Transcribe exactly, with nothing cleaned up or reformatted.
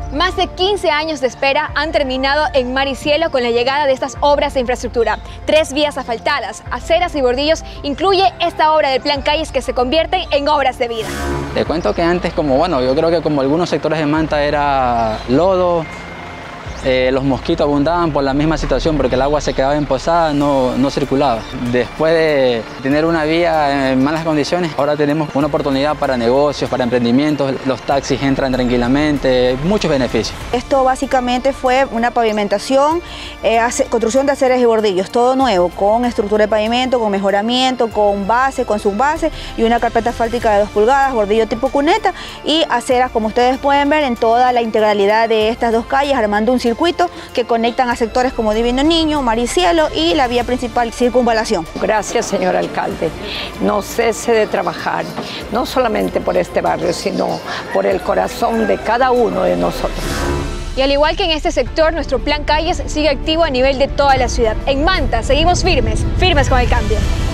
Más de quince años de espera han terminado en Mar y Cielo con la llegada de estas obras de infraestructura. Tres vías asfaltadas, aceras y bordillos incluye esta obra del Plan Calles que se convierten en obras de vida. Te cuento que antes, como bueno, yo creo que como algunos sectores de Manta era lodo, eh, los mosquitos abundaban por la misma situación porque el agua se quedaba emposada, no, no circulaba. Después de tener una vía en malas condiciones, ahora tenemos una oportunidad para negocios, para emprendimientos, los taxis entran tranquilamente, muchos beneficios. Esto básicamente fue una pavimentación, eh, construcción de aceras y bordillos, todo nuevo, con estructura de pavimento, con mejoramiento, con base, con subbase y una carpeta asfáltica de dos pulgadas, bordillo tipo cuneta y aceras, como ustedes pueden ver, en toda la integralidad de estas dos calles, armando un circuito que conectan a sectores como Divino Niño, Mar y Cielo y la vía principal Circunvalación. Gracias, señor alcalde. No cese de trabajar, no solamente por este barrio, sino por el corazón de cada uno de nosotros. Y al igual que en este sector, nuestro Plan Calles sigue activo a nivel de toda la ciudad. En Manta seguimos firmes, firmes con el cambio.